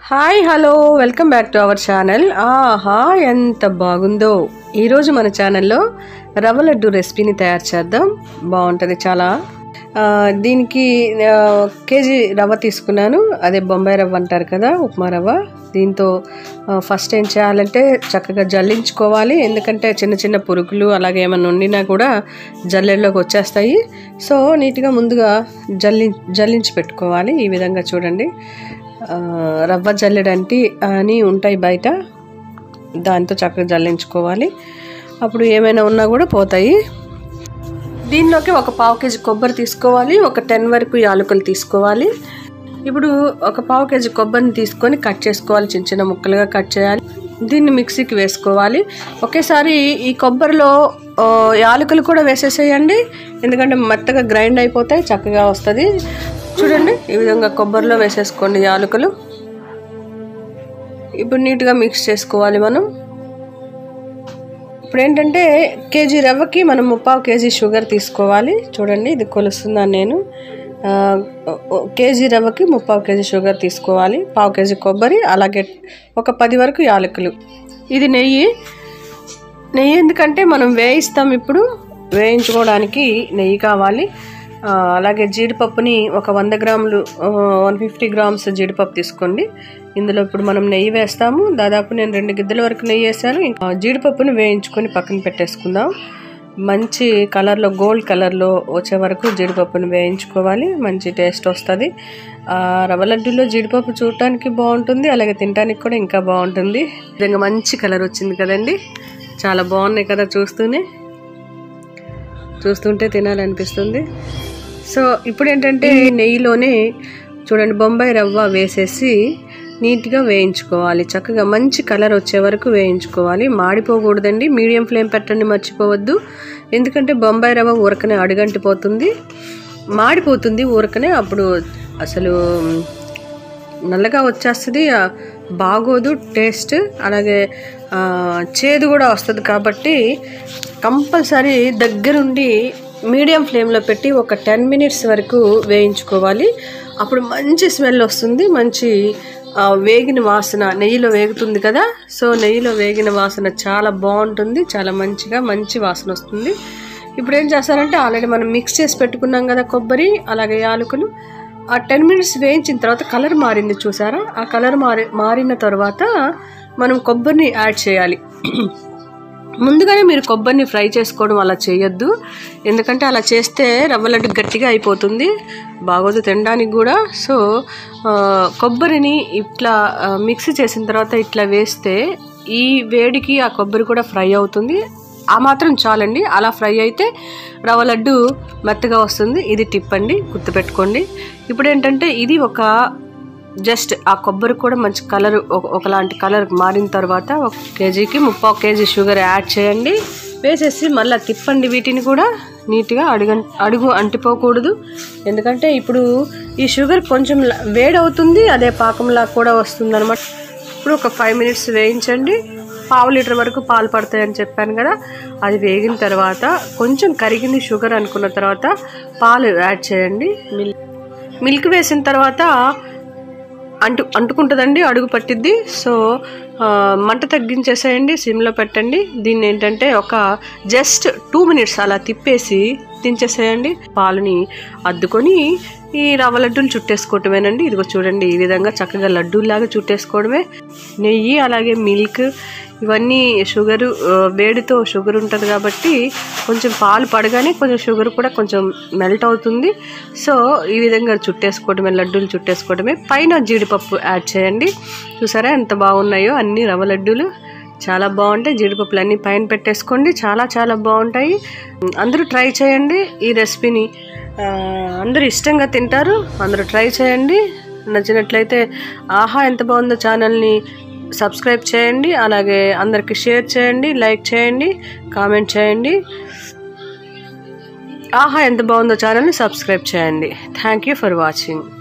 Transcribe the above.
Hi hello welcome back to our channel. ఆహా ఎంత బాగుందో. ఈరోజు మన ఛానల్లో రవ్వ లడ్డు రెసిపీని తయారు చేద్దాం. బాగుంటుంది చాలా. దీనికి కేజీ రవ్వ తీసుకున్నాను. అదే బొంబాయి రవ్వ అంటారు కదా, ఉప్మా రవ్వ. దీంతో ఫస్ట్ ఏం చేయాలంటే చక్కగా జల్లించుకోవాలి. ఎందుకంటే చిన్న చిన్న పురుగులు అలాగే ఏమైనా ఉండినా కూడా జల్లెల్లోకి వచ్చేస్తాయి. సో నీట్గా ముందుగా జల్లించి పెట్టుకోవాలి. ఈ విధంగా చూడండి, రవ్వ జల్లెడంటి అని ఉంటాయి బయట, దాంతో చక్కగా జల్లించుకోవాలి. అప్పుడు ఏమైనా ఉన్నా కూడా పోతాయి. దీనిలోకి ఒక పావు కేజీ కొబ్బరి తీసుకోవాలి. ఒక 10 వరకు యాలకులు తీసుకోవాలి. ఇప్పుడు ఒక పావు కేజీ కొబ్బరిని తీసుకొని కట్ చేసుకోవాలి. చిన్న చిన్న ముక్కలుగా కట్ చేయాలి. దీన్ని మిక్సీకి వేసుకోవాలి. ఒకేసారి ఈ కొబ్బరిలో యాలకులు కూడా వేసేసేయండి, ఎందుకంటే మెత్తగా గ్రైండ్ అయిపోతాయి, చక్కగా వస్తుంది. చూడండి, ఈ విధంగా కొబ్బరిలో వేసేసుకోండి యాలకులు. ఇప్పుడు నీట్గా మిక్స్ చేసుకోవాలి మనం. ఇప్పుడు ఏంటంటే కేజీ రవ్వకి మనం 3/4 కేజీ షుగర్ తీసుకోవాలి. చూడండి, ఇది కొలుస్తున్నాను నేను. కేజీ రవ్వకి 3/4 కేజీ షుగర్ తీసుకోవాలి. పావు కేజీ కొబ్బరి, అలాగే ఒక 10 వరకు యాలకులు. ఇది నెయ్యి ఎందుకంటే మనం వేయిస్తాం. ఇప్పుడు వేయించుకోవడానికి నెయ్యి కావాలి. అలాగే జీడిపప్పుని ఒక 100 గ్రాములు 150 గ్రామ్స్ జీడిపప్పు తీసుకోండి. ఇందులో ఇప్పుడు మనం నెయ్యి వేస్తాము. దాదాపు నేను 2 గిద్దల వరకు నెయ్యి వేసాను. ఇంకా జీడిపప్పుని వేయించుకొని పక్కన పెట్టేసుకుందాం. మంచి కలర్లో, గోల్డ్ కలర్లో వచ్చే వరకు జీడిపప్పుని వేయించుకోవాలి. మంచి టేస్ట్ వస్తుంది. రవ్వ లడ్డూలో జీడిపప్పు చూడటానికి బాగుంటుంది, అలాగే తినడానికి కూడా ఇంకా బాగుంటుంది. నిజంగా మంచి కలర్ వచ్చింది కదండి, చాలా బాగున్నాయి కదా. చూస్తుంటే తినాలనిపిస్తుంది. సో ఇప్పుడు ఏంటంటే నెయ్యిలోనే చూడండి బొంబాయి రవ్వ వేసేసి నీట్గా వేయించుకోవాలి. చక్కగా మంచి కలర్ వచ్చే వరకు వేయించుకోవాలి. మాడిపోకూడదండి. మీడియం ఫ్లేమ్ పెట్టండి, మర్చిపోవద్దు. ఎందుకంటే బొంబాయి రవ్వ ఊరకనే అడుగంటిపోతుంది, మాడిపోతుంది ఊరకనే. అప్పుడు అసలు నల్లగా వచ్చేస్తుంది, బాగోదు టేస్ట్. అలాగే చేదు కూడా వస్తుంది. కాబట్టి కంపల్సరీ దగ్గరుండి మీడియం ఫ్లేమ్లో పెట్టి ఒక 10 మినిట్స్ వరకు వేయించుకోవాలి. అప్పుడు మంచి స్మెల్ వస్తుంది, మంచి వేగిన వాసన నెయ్యిలో వేగుతుంది కదా. సో నెయ్యిలో వేగిన వాసన చాలా బాగుంటుంది, చాలా మంచి వాసన వస్తుంది. ఇప్పుడు ఏం చేస్తారంటే ఆల్రెడీ మనం మిక్స్ చేసి పెట్టుకున్నాం కదా కొబ్బరి అలాగే యాలకులు. ఆ 10 మినిట్స్ వేయించిన తర్వాత కలర్ మారింది చూసారా. ఆ కలర్ మారిన తర్వాత మనం కొబ్బరిని యాడ్ చేయాలి. ముందుగానే మీరు కొబ్బరిని ఫ్రై చేసుకోవడం అలా చేయొద్దు, ఎందుకంటే అలా చేస్తే రవ్వ లడ్డు గట్టిగా అయిపోతుంది, బాగోదు తినడానికి కూడా. సో కొబ్బరిని ఇట్లా మిక్సీ చేసిన తర్వాత ఇట్లా వేస్తే ఈ వేడికి ఆ కొబ్బరి కూడా ఫ్రై అవుతుంది. ఆ మాత్రం చాలండి. అలా ఫ్రై అయితే రవ్వ లడ్డు మెత్తగా వస్తుంది. ఇది టిప్ అండి, గుర్తుపెట్టుకోండి. ఇప్పుడు ఏంటంటే ఇది ఒక జస్ట్ ఆ కొబ్బరి కూడా మంచి కలర్, ఒకలాంటి కలర్ మారిన తర్వాత 1 కేజీకి 3/4 కేజీ షుగర్ యాడ్ చేయండి. వేసేసి మళ్ళీ తిప్పండి. వీటిని కూడా నీట్గా అడుగు అంటిపోకూడదు, ఎందుకంటే ఇప్పుడు ఈ షుగర్ కొంచెం వేడవుతుంది, అదే పాకంలా కూడా వస్తుంది అనమాట. ఇప్పుడు ఒక 5 మినిట్స్ వేయించండి. ½ లీటర్ వరకు పాలు పడతాయని చెప్పాను కదా. అది వేగిన తర్వాత కొంచెం కరిగింది షుగర్ అనుకున్న తర్వాత పాలు యాడ్ చేయండి. మిల్క్ వేసిన తర్వాత అంటుకుంటుందండి, అడుగు పట్టిద్ది. సో మంట తగ్గించేసేయండి, సిమ్లో పెట్టండి. దీన్ని ఏంటంటే ఒక జస్ట్ 2 మినిట్స్ అలా తిప్పేసి దించేసేయండి. పాలుని అద్దుకొని ఈ రవ్వ లడ్డూలు చుట్టేసుకోవటమేనండి. ఇదిగో చూడండి, ఈ విధంగా చక్కగా లడ్డూలాగా చుట్టేసుకోవడమే. నెయ్యి అలాగే మిల్క్ ఇవన్నీ షుగరు, వేడితో షుగర్ ఉంటుంది కాబట్టి కొంచెం పాలు పడగానే కొంచెం షుగర్ కూడా కొంచెం మెల్ట్ అవుతుంది. సో ఈ విధంగా చుట్టేసుకోవడమే, లడ్డూలు చుట్టేసుకోవడమే. పైన జీడిపప్పు యాడ్ చేయండి. చూసారా ఎంత బాగున్నాయో అన్ని రవ్వ లడ్డూలు, చాలా బాగుంటాయి. జీడిపప్పులు అన్నీ పైన పెట్టేసుకోండి, చాలా బాగుంటాయి. అందరూ ట్రై చేయండి ఈ రెసిపీని, అందరూ ఇష్టంగా తింటారు. అందరూ ట్రై చేయండి. నచ్చినట్లయితే ఆహా ఎంత బాగుందో ఛానల్ని సబ్స్క్రైబ్ చేయండి, అలాగే అందరికి షేర్ చేయండి, లైక్ చేయండి, కామెంట్ చేయండి. ఆహా ఎంత బాగుందో ఛానల్ని సబ్స్క్రైబ్ చేయండి. Thank you for watching.